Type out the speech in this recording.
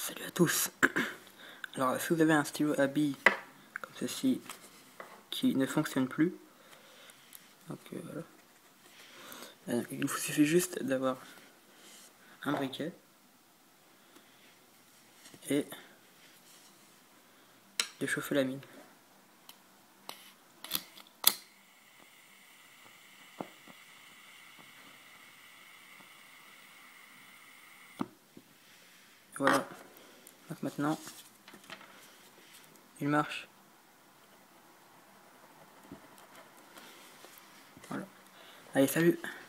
Salut à tous. Alors si vous avez un stylo à billes comme ceci qui ne fonctionne plus, donc voilà, il vous suffit juste d'avoir un briquet et de chauffer la mine. Voilà, donc maintenant il marche. Voilà. Allez, salut!